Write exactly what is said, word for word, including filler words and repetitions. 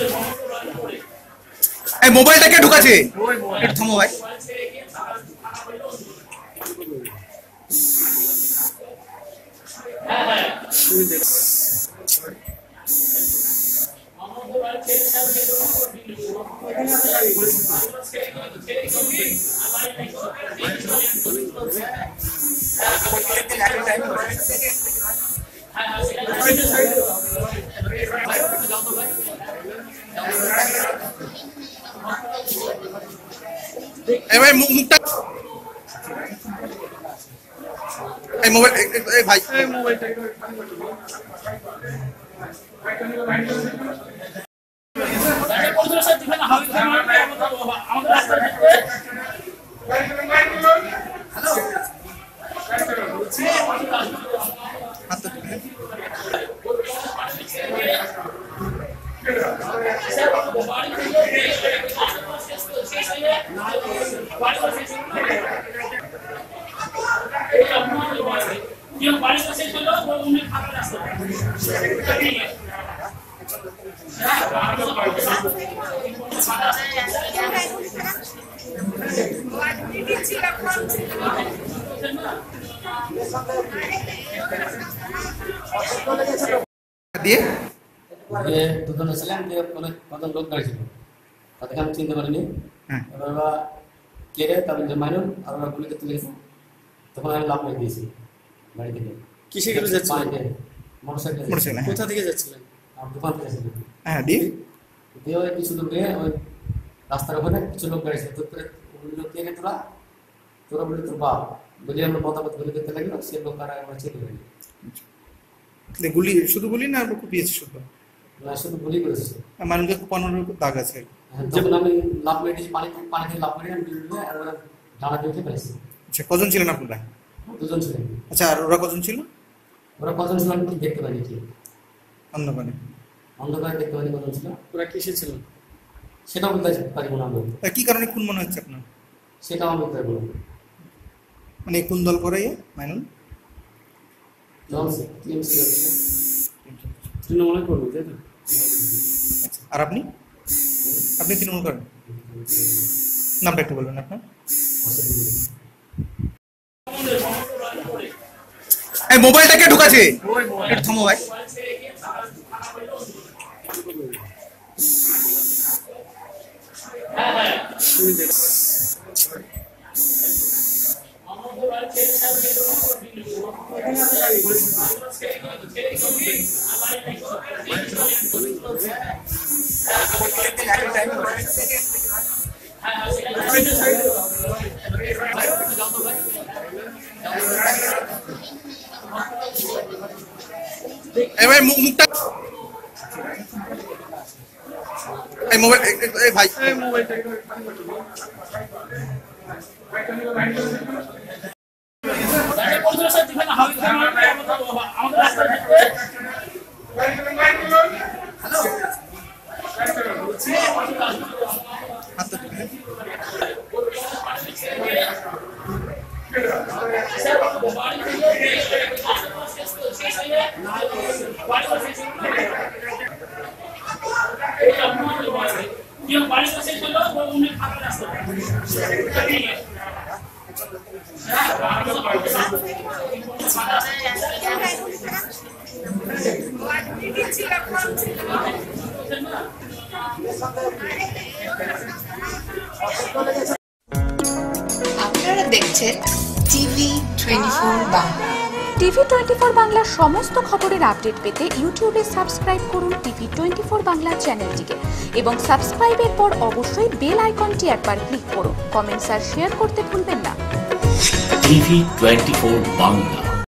এই মোবাইলটা কে ঢুকাছে? একটু থামো ভাই। এই ভাই মুখটা এই মোবাইল এই ভাই এই মোবাইলটা দিয়ে দুজনে ছিলেন দিয়ে কজন লোক দাঁড়িয়েছিল তাদেরকে আমি চিনতে পারিনি। এবার ওরা কেড়ে তারপর যে মাইনুল আর ওরা গুলিতে তুলে গেছে, তখন আমি লাভ মেরে দিয়েছি বাড়ি থেকে। কিসে গেলে যাচ্ছিলেন? মোটরসাইকেল। মোটরসাইকেল কোথা থেকে যাচ্ছিলেন? আমার দোকান থেকে ছিলেন। হ্যাঁ দিয়ে দিয়ে ওই কিছু লোক নিয়ে ওই রাস্তার ওখানে কিছু লোক দাঁড়িয়েছে, তোর ওই লোক কেড়ে তোরা তোরা বলি তোর বাপ বলি আমরা মতামত গুলি করতে লাগলো, সে লোক আর আমরা চেনে পারি গুলি শুধু গুলি না আর কুপিয়েছে শুধু? না শুধু গুলি করেছে। মানুষকে কোপানোর দাগ আছে। যখন আমি লাভ মেরে দিয়েছি পানি পানি থেকে লাভ মেরে আমি আর ওরা ঢালা দিয়ে উঠে পেয়েছি। আচ্ছা কজন ছিলেন আপনারা? দুজন ছিলেন। আচ্ছা আর ওরা কজন ছিল? ওরা কজন ছিল আমি দেখতে পাইনি কি অন্ধকারে অন্ধকারে দেখতে পাইনি কজন ছিল। ওরা কিসে ছিল সেটাও বলতে পারবো না আমি। কি কারণে খুন মনে হচ্ছে আপনার? সেটাও আমি বলতে পারবো না। মানে কোন দল করে মাইনুল? তৃণমূলের কর্মী তাই তো? আর আপনি আপনি তৃণমূল করেন? নামটা একটু বলবেন আপনার। এই মোবাইলটা কে ঢুকাছে? একটু থামো ভাই। এই ভাই মুখটা এই মোবাইল এই ভাই এই মোবাইলটা আপনারা দেখছেন TV twenty four Bangla. TV twenty four বাংলার সমস্ত খবরের আপডেট পেতে ইউটিউবে সাবস্ক্রাইব করুন টিভি টোয়েন্টি ফোর বাংলা চ্যানেলটিকে এবং সাবস্ক্রাইবের পর অবশ্যই বেল আইকনটি একবার ক্লিক করুন। কমেন্টস আর শেয়ার করতে ভুলবেন না। TV twenty four Bangla.